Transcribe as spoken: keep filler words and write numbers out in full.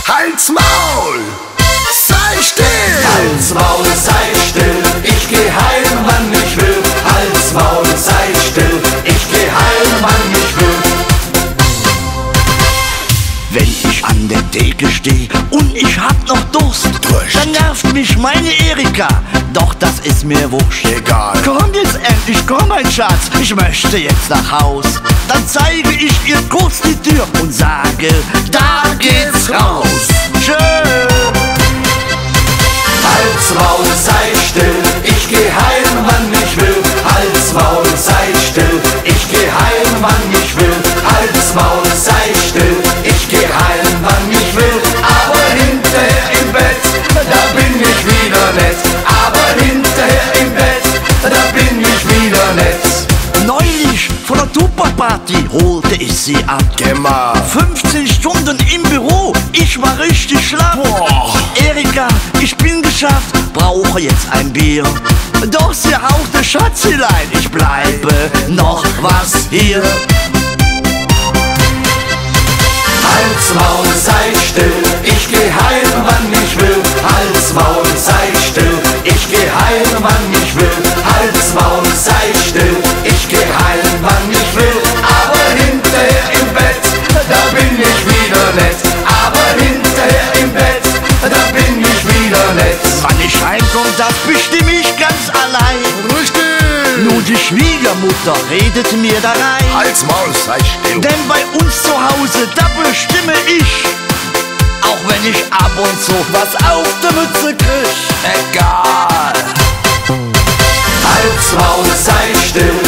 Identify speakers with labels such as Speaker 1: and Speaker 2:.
Speaker 1: Halt's Maul, sei still!
Speaker 2: Halt's Maul, sei still, ich geh heim, wann ich will. Halt's Maul, sei still, ich geh heim, wann ich will.
Speaker 3: Wenn ich an der Theke steh und ich hab noch Durst,
Speaker 1: Durst.
Speaker 3: dann nervt mich meine Erika, doch das ist mir wurscht.
Speaker 1: Egal.
Speaker 3: Komm jetzt endlich, komm mein Schatz, ich möchte jetzt nach Haus. Dann zeige ich ihr kurz die Tür und sage, da geht's raus. Schön.
Speaker 2: Halt's Maul, sei still, ich geh heim, wann ich will. Halt's Maul, sei still, ich geh heim, wann ich will. Halt's Maul, sei still, ich geh heim, wann ich will. Aber hinterher im Bett, da bin ich wieder nett. Aber hinterher im Bett, da bin ich wieder nett.
Speaker 3: Neulich von der Tupperparty holte ich sie ab.
Speaker 1: Gemma.
Speaker 3: fünfzehn Stunden im Büro, ich war richtig schlapp.
Speaker 1: Boah.
Speaker 3: Erika, ich bin geschafft, brauche jetzt ein Bier. Doch sie hauchte Schatzelein, ich bleibe noch was hier.
Speaker 2: Halt's Maul, sei still, ich geh heim, wann ich will. Halt's Maul, sei still, ich geh heim, wann ich will. Halt's Maul, sei still, ich geh heim, wann ich will. Aber hinterher im Bett, da bin ich wieder nett. Aber hinterher im Bett, da bin ich wieder nett.
Speaker 3: Wann ich heimkomme, das bestimme ich ganz allein.
Speaker 1: Richtig!
Speaker 3: Nur die Schwiegermutter redet mir da rein.
Speaker 1: Halt's Maul, sei still!
Speaker 3: Denn bei uns zu Hause, da bestimme ich. Auch wenn ich ab und zu was auf der Mütze krieg.
Speaker 1: Egal!
Speaker 2: Halt's Maul, sei still,